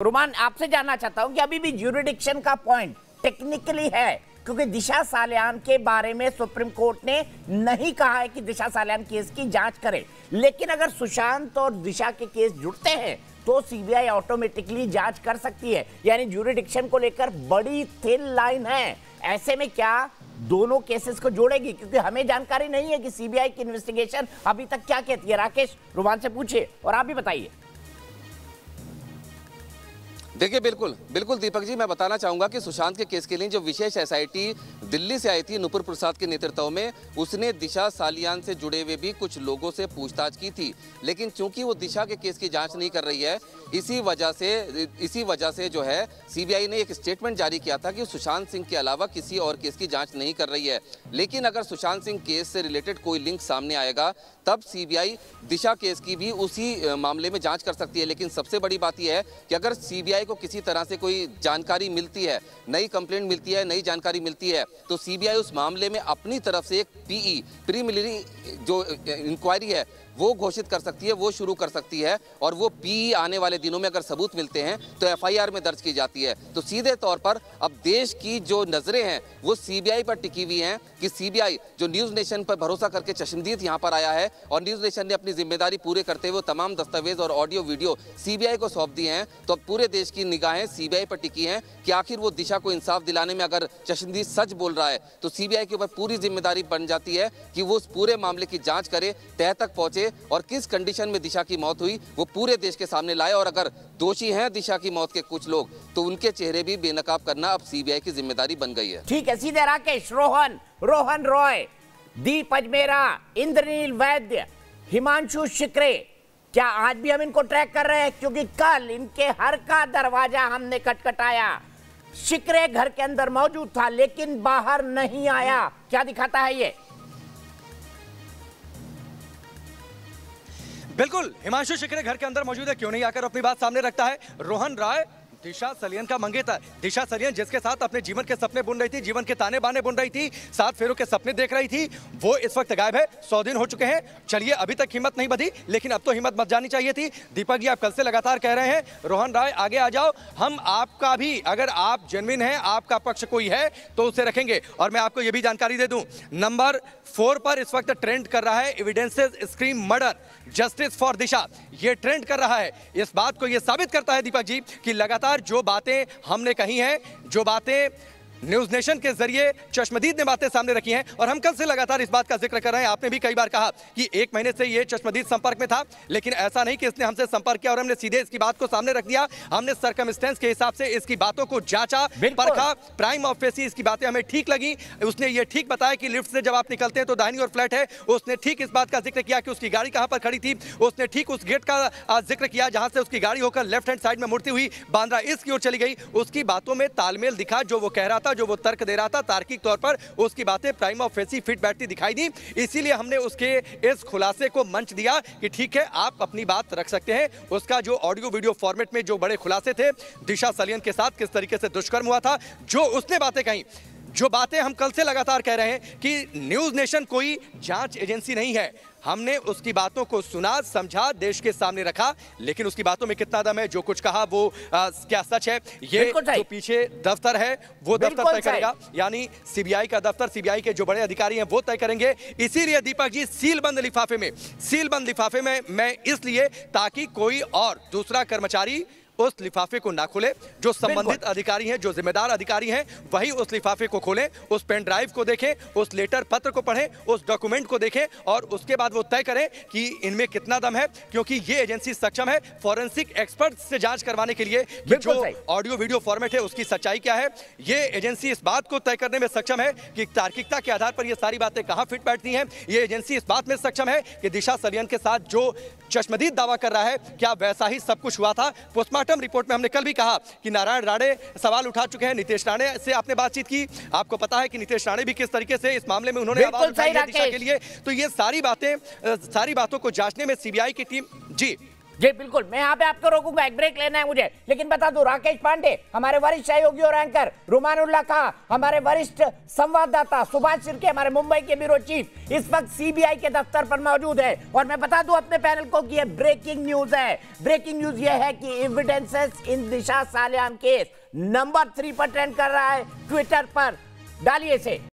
Roman, आपसे जानना चाहता हूं कि अभी भी ज्यूरिडिक्शन का पॉइंट टेक्निकली है, क्योंकि दिशा सालियान के बारे में सुप्रीम कोर्ट ने नहीं कहा है कि दिशा सालियान केस की जांच करे, लेकिन अगर सुशांत और दिशा के केस जुड़ते हैं तो सीबीआई ऑटोमेटिकली जांच कर सकती है। यानी ज्यूरिडिक्शन को लेकर बड़ी थिन लाइन है। ऐसे में क्या दोनों केसेस को जोड़ेगी? क्योंकि हमें जानकारी नहीं है कि सीबीआई की इन्वेस्टिगेशन अभी तक क्या कहती है। राकेश, रोमान से पूछिए और आप भी बताइए। देखिए, बिल्कुल बिल्कुल दीपक जी, मैं बताना चाहूंगा कि सुशांत के केस के लिए जो विशेष एसआईटी दिल्ली से आई थी नुपुर प्रसाद के नेतृत्व में, उसने दिशा सालियान से जुड़े हुए भी कुछ लोगों से पूछताछ की थी। लेकिन चूंकि वो दिशा के केस की जांच नहीं कर रही है, इसी वजह से जो है सीबीआई ने एक स्टेटमेंट जारी किया था कि सुशांत सिंह के अलावा किसी और केस की जांच नहीं कर रही है। लेकिन अगर सुशांत सिंह केस से रिलेटेड कोई लिंक सामने आएगा तब सीबीआई दिशा केस की भी उसी मामले में जांच कर सकती है। लेकिन सबसे बड़ी बात यह है कि अगर सीबीआई को किसी तरह से कोई जानकारी मिलती है, नई कंप्लेंट मिलती है, नई जानकारी मिलती है, तो सीबीआई उस मामले में अपनी तरफ से एक पीई प्रीलिमिनरी जो इंक्वायरी है वो घोषित कर सकती है, वो शुरू कर सकती है। और वो पीई आने वाले दिनों में अगर सबूत मिलते हैं तो एफआईआर में दर्ज की जाती है। तो सीधे तौर पर अब देश की जो नजरें हैं वो सीबीआई पर टिकी हुई हैं कि सीबीआई जो न्यूज नेशन पर भरोसा करके चश्मदीद यहां पर आया है और न्यूज नेशन ने अपनी जिम्मेदारी पूरे करते हुए तमाम दस्तावेज और ऑडियो वीडियो सीबीआई को सौंप दिए हैं, तो अब पूरे देश की निगाहें सीबीआई पर टिकी हैं कि आखिर वो दिशा को इंसाफ दिलाने में अगर चश्मदीद सच बोल रहा है तो सीबीआई के ऊपर पूरी जिम्मेदारी बन जाती है कि वो उस पूरे मामले की जांच करे, तह तक पहुंचे और किस कंडीशन में दिशा की मौत हुई वो पूरे देश के सामने लाए। और अगर दोषी हैं दिशा की मौत के कुछ लोग तो उनके चेहरे भी बेनकाब करना अब सीबीआई की जिम्मेदारी बन गई है। ठीक है, सीधे राकेश, रोहन रॉय, दीप अजमेरा, इंद्रनील वैद्य, हिमांशु शिकरे, क्या आज भी हम इनको ट्रैक कर रहे हैं? क्योंकि कल इनके हर का दरवाजा हमने खटखटाया। शिकरे घर के अंदर मौजूद था लेकिन बाहर नहीं आया। क्या दिखाता है ये? बिल्कुल, हिमांशु शिकरे घर के अंदर मौजूद है, क्यों नहीं आकर अपनी बात सामने रखता है। रोहन राय दिशा सालियान का मंगेतर, दिशा सालियान जिसके साथ अपने जीवन के सपने बुन रही थी, जीवन के ताने बाने बुन रही थी, 7 फेरों के सपने देख रही थी, वो इस वक्त गायब है। 100 दिन हो चुके हैं। चलिए, अभी तक हिम्मत नहीं बधी, लेकिन अब तो हिम्मत मत जानी चाहिए थी। दीपक जी, आप कल से लगातार कह रहे हैं रोहन राय आगे आ जाओ, हम आपका भी, अगर आप जेन्युइन हैं, आपका पक्ष कोई है तो उसे रखेंगे। और मैं आपको यह भी जानकारी दे दूं, नंबर 4 पर इस वक्त ट्रेंड कर रहा है evidences scream murder justice for Disha, ये ट्रेंड कर रहा है। इस बात को यह साबित करता है दीपक जी कि लगातार जो बातें हमने कही हैं, जो बातें न्यूज नेशन के जरिए चश्मदीद ने बातें सामने रखी हैं, और हम कल से लगातार इस बात का जिक्र कर रहे हैं। आपने भी कई बार कहा कि 1 महीने से ये चश्मदीद संपर्क में था, लेकिन ऐसा नहीं कि इसने हमसे संपर्क किया और हमने सीधे इसकी बात को सामने रख दिया। हमने सर्कमस्टेंस के हिसाब से इसकी बातों को जांचा, परखा, प्राइम ऑफ फेसी इसकी बातें हमें ठीक लगी। उसने ये ठीक बताया कि लिफ्ट से जब आप निकलते हैं तो दाहिनी ओर फ्लैट है। उसने ठीक इस बात का जिक्र किया कि उसकी गाड़ी कहां पर खड़ी थी। उसने ठीक उस गेट का जिक्र किया जहां से उसकी गाड़ी होकर लेफ्ट हैंड साइड में मुड़ती हुई बांद्रा ईस्ट की ओर चली गई। उसकी बातों में तालमेल दिखा, जो वो कह रहा था, जो वो तर्क दे रहा था, तार्किक तौर पर उसकी बातें प्राइम ऑफ फेसी फिट बैठती दिखाई दी। इसीलिए हमने उसके इस खुलासे को मंच दिया कि ठीक है, आप अपनी बात रख सकते हैं। उसका जो ऑडियो वीडियो फॉर्मेट में जो बड़े खुलासे थे, दिशा सालियान के साथ किस तरीके से दुष्कर्म हुआ था, जो उसने बातें कही, जो बातें हम कल से लगातार कह रहे हैं कि न्यूज नेशन कोई जांच एजेंसी नहीं है। हमने उसकी बातों को सुना, समझा, देश के सामने रखा, लेकिन उसकी बातों में कितना दम है, जो कुछ कहा वो क्या सच है, ये जो पीछे दफ्तर है वो दफ्तर तय करेगा। यानी सीबीआई का दफ्तर, सीबीआई के जो बड़े अधिकारी हैं वो तय करेंगे। इसीलिए दीपक जी, सीलबंद लिफाफे में मैं इसलिए ताकि कोई और दूसरा कर्मचारी उस लिफाफे को ना खोले। जो संबंधित अधिकारी हैं, जो जिम्मेदार अधिकारी हैं, वही उस लिफाफे को खोलें, उस पेन ड्राइव को देखें, उस लेटर पत्र को पढ़ें, उस डॉक्यूमेंट को देखें और उसके बाद वो तय करें कि इनमें कितना दम है। क्योंकि ये एजेंसी सक्षम है फॉरेंसिक एक्सपर्ट से जांच करवाने के लिए कि जो ऑडियो वीडियो फॉर्मेट है उसकी सच्चाई क्या है। ये एजेंसी इस बात को तय करने में सक्षम है कि तार्किकता के आधार पर ये सारी बातें कहां फिट बैठती हैं। ये एजेंसी इस बात में सक्षम है कि दिशा सालियान के साथ जो चश्मदीद दावा कर रहा है, क्या वैसा ही सब कुछ हुआ था। पोस्टमार्टम रिपोर्ट में हमने कल भी कहा कि नारायण राणे सवाल उठा चुके हैं। नितेश राणे से आपने बातचीत की, आपको पता है कि नितेश राणे भी किस तरीके से इस मामले में उन्होंने आवाज उठाई है दिशा के लिए। तो ये सारी बातों को जांचने में सीबीआई की टीम जी जी बिल्कुल, मैं यहाँ पे आपको रोकूंगा, एक ब्रेक लेना है मुझे, लेकिन बता दूं राकेश पांडे हमारे वरिष्ठ सहयोगी और एंकर, रुमानुल्लाह खां हमारे वरिष्ठ संवाददाता, सुभाष शिर्के हमारे मुंबई के ब्यूरो चीफ इस वक्त सीबीआई के दफ्तर पर मौजूद है। और मैं बता दूं अपने पैनल को कि ये ब्रेकिंग न्यूज है। ब्रेकिंग न्यूज ये है कि evidences in Disha Salian case number 3 पर ट्रेंड कर रहा है ट्विटर पर। डालिए से